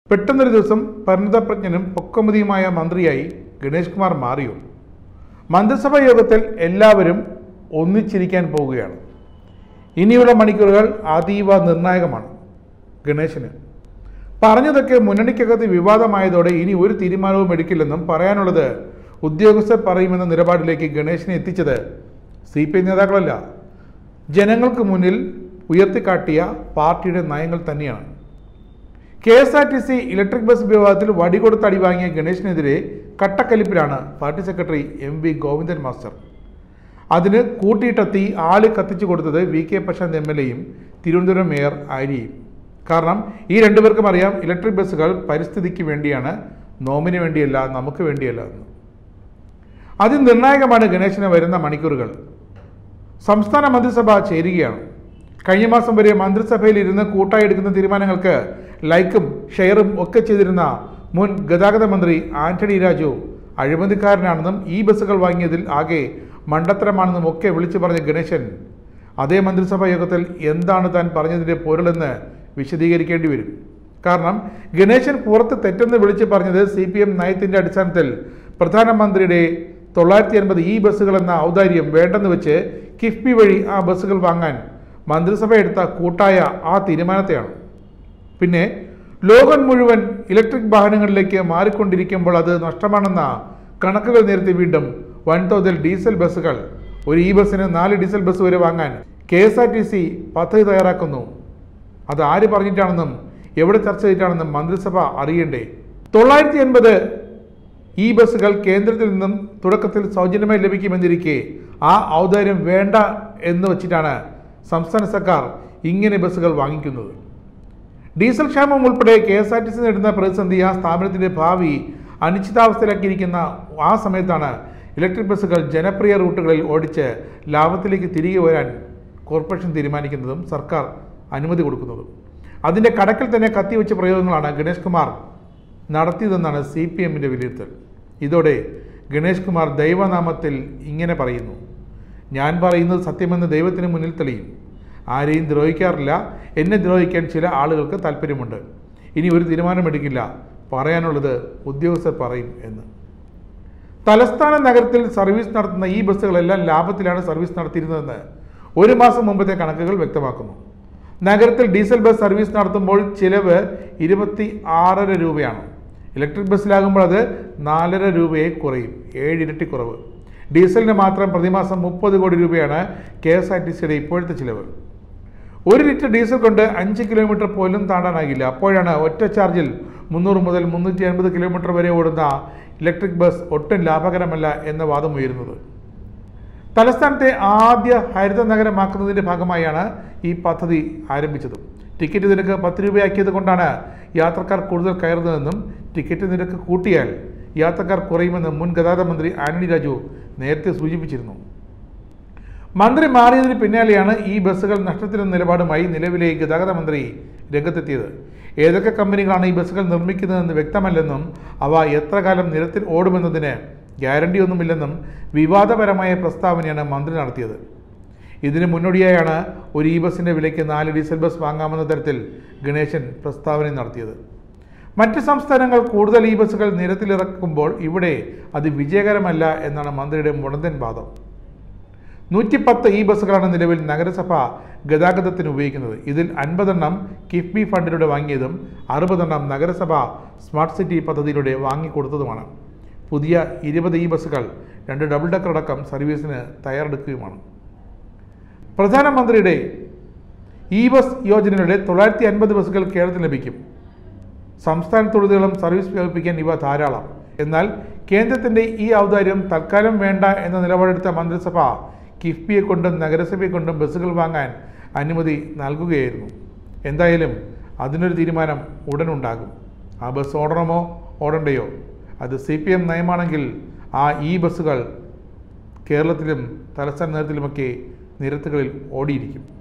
പെട്ടെന്നൊരു ദിവസം പരിണതപ്രജ്ഞനും പൊക്കമതിയുമായ മന്ത്രിയായി ഗണേഷ് കുമാർ മാറിയോ? മന്ത്രിസഭാ യോഗത്തിൽ എല്ലാവരും ഒന്നിച്ചിരിക്കാൻ പോവുകയാണ്. ഇനിയുള്ള മണിക്കൂറുകൾ അതീവ നിർണായകമാണ് ഗണേശന്. പറഞ്ഞതൊക്കെ മുന്നണിക്കകത്ത് വിവാദമായതോടെ ഇനി ഒരു തീരുമാനവും എടുക്കില്ലെന്നും പറയാനുള്ളത് ഉദ്യോഗസ്ഥർ പറയുമെന്ന നിലപാടിലേക്ക് ഗണേശനെ എത്തിച്ചത് CPI നേതാക്കളല്ല, ജനങ്ങൾക്ക് മുന്നിൽ ഉയർത്തിക്കാട്ടിയ പാർട്ടിയുടെ നയങ്ങൾ തന്നെയാണ്. KSRTC ഇലക്ട്രിക് ബസ് വിവാദത്തിൽ വടികൊടുത്ത് അടിവാങ്ങിയ ഗണേശനെതിരെ കട്ടക്കലിപ്പിലാണ് party secretary MV Govindan master. അതിന് കൂട്ടിയിട്ടെത്തി ആളി കത്തിച്ചു കൊടുത്തത് VK പ്രശാന്ത് MLAയും തിരുവനന്തപുരം മേയർ ആര്യയും. കാരണം ഈ രണ്ടുപേർക്കും അറിയാം, ഇലക്ട്രിക് ബസ്സുകൾ പരിസ്ഥിതിക്ക് വേണ്ടിയാണ്, നോമിന് വേണ്ടിയല്ല, നമുക്ക് വേണ്ടിയല്ല എന്ന്. അതിനിർണായകമാണ് ഗണേശന് വരുന്ന മണിക്കൂറുകൾ. സംസ്ഥാന മന്ത്രിസഭ ചേരുകയാണ്. കഴിഞ്ഞ മാസം വരെ മന്ത്രിസഭയിൽ ഇരുന്ന് കൂട്ടായി എടുക്കുന്ന തീരുമാനങ്ങൾക്ക് ലൈക്കും ഷെയറും ഒക്കെ ചെയ്തിരുന്ന മുൻ ഗതാഗത മന്ത്രി ആന്റണി രാജു അഴിമതിക്കാരനാണെന്നും ഈ ബസ്സുകൾ വാങ്ങിയതിൽ ആകെ മണ്ടത്തരമാണെന്നും ഒക്കെ വിളിച്ചു പറഞ്ഞ ഗണേശൻ അതേ മന്ത്രിസഭാ യോഗത്തിൽ എന്താണ് താൻ പറഞ്ഞതിൻ്റെ പൊരുളെന്ന് വിശദീകരിക്കേണ്ടി വരും. കാരണം ഗണേശൻ പുറത്ത് തെറ്റെന്ന് വിളിച്ചു പറഞ്ഞത് CPM നയത്തിൻ്റെ അടിസ്ഥാനത്തിൽ പ്രധാനമന്ത്രിയുടെ 950 ഈ ബസ്സുകൾ എന്ന ഔദാര്യം വേണ്ടെന്ന് വെച്ച് കിഫ്ബി വഴി ആ ബസ്സുകൾ വാങ്ങാൻ മന്ത്രിസഭ എടുത്ത കൂട്ടായ ആ തീരുമാനത്തെയാണ്. പിന്നെ ലോകം മുഴുവൻ ഇലക്ട്രിക് വാഹനങ്ങളിലേക്ക് മാറിക്കൊണ്ടിരിക്കുമ്പോൾ അത് നഷ്ടമാണെന്ന കണക്കുകൾ നേരത്തെ വീണ്ടും വൻതോതിൽ ഡീസൽ ബസ്സുകൾ, ഒരു ഈ ബസ്സിന് 4 ഡീസൽ ബസ് വരെ വാങ്ങാൻ KSRTC പദ്ധതി തയ്യാറാക്കുന്നു. അത് ആര് പറഞ്ഞിട്ടാണെന്നും എവിടെ ചർച്ച ചെയ്തിട്ടാണെന്നും മന്ത്രിസഭ അറിയണ്ടേ? 950 ഈ ബസ്സുകൾ കേന്ദ്രത്തിൽ നിന്നും തുടക്കത്തിൽ സൗജന്യമായി ലഭിക്കുമെന്നിരിക്കെ ആ ഔദാര്യം വേണ്ട എന്ന് വച്ചിട്ടാണ് സംസ്ഥാന സർക്കാർ ഇങ്ങനെ ബസ്സുകൾ വാങ്ങിക്കുന്നത്. ഡീസൽ ക്ഷാമം ഉൾപ്പെടെ KSRTC നേടുന്ന പ്രതിസന്ധി ആ സ്ഥാപനത്തിൻ്റെ ഭാവി അനിശ്ചിതാവസ്ഥയിലാക്കിയിരിക്കുന്ന ആ സമയത്താണ് ഇലക്ട്രിക് ബസ്സുകൾ ജനപ്രിയ റൂട്ടുകളിൽ ഓടിച്ച് ലാഭത്തിലേക്ക് തിരികെ വരാൻ കോർപ്പറേഷൻ തീരുമാനിക്കുന്നതും സർക്കാർ അനുമതി കൊടുക്കുന്നതും. അതിൻ്റെ കടക്കിൽ തന്നെ കത്തിവെച്ച പ്രയോഗങ്ങളാണ് ഗണേഷ് കുമാർ നടത്തിയതെന്നാണ് CPMൻ്റെ വിലയിരുത്തൽ. ഇതോടെ ഗണേഷ് കുമാർ ദൈവനാമത്തിൽ ഇങ്ങനെ പറയുന്നു: ഞാൻ പറയുന്നത് സത്യമെന്ന് ദൈവത്തിന് മുന്നിൽ തെളിയും. ആരെയും ദ്രോഹിക്കാറില്ല, എന്നെ ദ്രോഹിക്കാൻ ചില ആളുകൾക്ക് താല്പര്യമുണ്ട്. ഇനി ഒരു തീരുമാനമെടുക്കില്ല, പറയാനുള്ളത് ഉദ്യോഗസ്ഥർ പറയും എന്ന്. തലസ്ഥാന നഗരത്തിൽ സർവീസ് നടത്തുന്ന ഈ ബസ്സുകളെല്ലാം ലാഭത്തിലാണ് സർവീസ് നടത്തിയിരുന്നതെന്ന് 1 മാസം മുമ്പത്തെ കണക്കുകൾ വ്യക്തമാക്കുന്നു. നഗരത്തിൽ ഡീസൽ ബസ് സർവീസ് നടത്തുമ്പോൾ ചിലവ് 26.5 രൂപയാണ്. ഇലക്ട്രിക് ബസ്സിലാകുമ്പോൾ അത് 4.5 രൂപയെ കുറയും, 7 ഇരട്ടി കുറവ്. ഡീസലിന് മാത്രം പ്രതിമാസം 30 കോടി രൂപയാണ് KSRTCയുടെ ഇപ്പോഴത്തെ ചിലവ്. 1 ലിറ്റർ ഡീസൽ കൊണ്ട് 5 കിലോമീറ്റർ പോലും താണ്ടാനാകില്ല. അപ്പോഴാണ് ഒറ്റ ചാർജിൽ 300 മുതൽ 350 കിലോമീറ്റർ വരെ ഓടുന്ന ഇലക്ട്രിക് ബസ് ഒട്ടും ലാഭകരമല്ല എന്ന വാദം ഉയരുന്നത്. തലസ്ഥാനത്തെ ആദ്യ ഹരിത നഗരമാക്കുന്നതിൻ്റെ ഭാഗമായാണ് ഈ പദ്ധതി ആരംഭിച്ചത്. ടിക്കറ്റ് നിരക്ക് 10 രൂപയാക്കിയത് കൊണ്ടാണ് യാത്രക്കാർ കൂടുതൽ കയറുന്നതെന്നും ടിക്കറ്റ് നിരക്ക് കൂട്ടിയാൽ യാത്രക്കാർ കുറയുമെന്ന് മുൻ ഗതാഗത മന്ത്രി ആന്റണി രാജു നേരത്തെ സൂചിപ്പിച്ചിരുന്നു. മന്ത്രി മാറിയതിന് പിന്നാലെയാണ് ഈ ബസ്സുകൾ നഷ്ടത്തിലെന്ന നിലപാടുമായി നിലവിലെ ഗതാഗത മന്ത്രി രംഗത്തെത്തിയത്. ഏതൊക്കെ കമ്പനികളാണ് ഈ ബസ്സുകൾ നിർമ്മിക്കുന്നതെന്ന് വ്യക്തമല്ലെന്നും അവ എത്ര കാലം നിരത്തിൽ ഓടുമെന്നതിന് ഗ്യാരണ്ടിയൊന്നുമില്ലെന്നും വിവാദപരമായ പ്രസ്താവനയാണ് മന്ത്രി നടത്തിയത്. ഇതിന് മുന്നോടിയായാണ് ഒരു ഈ ബസ്സിൻ്റെ വിലയ്ക്ക് 4 ഡീസൽ ബസ് വാങ്ങാമെന്ന തരത്തിൽ ഗണേശൻ പ്രസ്താവന നടത്തിയത്. മറ്റ് സംസ്ഥാനങ്ങൾ കൂടുതൽ ഈ ബസ്സുകൾ നിരത്തിലിറക്കുമ്പോൾ ഇവിടെ അത് വിജയകരമല്ല എന്നാണ് മന്ത്രിയുടെ മുടന്തൻ വാദം. 110 ഈ ബസ്സുകളാണ് നിലവിൽ നഗരസഭ ഗതാഗതത്തിന് ഉപയോഗിക്കുന്നത്. ഇതിൽ 50 എണ്ണം കിഫ്ബി ഫണ്ടിലൂടെ വാങ്ങിയതും 60 എണ്ണം നഗരസഭ സ്മാർട്ട് സിറ്റി പദ്ധതിയിലൂടെ വാങ്ങിക്കൊടുത്തതുമാണ്. പുതിയ 20 ഈ ബസ്സുകൾ 2 ഡബിൾ ഡെക്കർ അടക്കം സർവീസിന് തയ്യാറെടുക്കുകയുമാണ്. പ്രധാനമന്ത്രിയുടെ ഈ ബസ് യോജനയുടെ 950 ബസ്സുകൾ കേരളത്തിൽ ലഭിക്കും. സംസ്ഥാനത്തുടനീളം സർവീസ് വ്യാപിപ്പിക്കാൻ ഇവ ധാരാളം. എന്നാൽ കേന്ദ്രത്തിൻ്റെ ഈ ഔദാര്യം തൽക്കാലം വേണ്ട എന്ന നിലപാടെടുത്ത മന്ത്രിസഭ കിഫ്ബിയെ കൊണ്ടും നഗരസഭയെ കൊണ്ടും ബസ്സുകൾ വാങ്ങാൻ അനുമതി നൽകുകയായിരുന്നു. എന്തായാലും അതിനൊരു തീരുമാനം ഉടനുണ്ടാകും. ആ ബസ് ഓടണമോ ഓടണ്ടയോ? അത് CPM നയമാണെങ്കിൽ ആ ഈ ബസ്സുകൾ കേരളത്തിലും തലസ്ഥാന നഗരത്തിലുമൊക്കെ നിരത്തുകളിൽ ഓടിയിരിക്കും.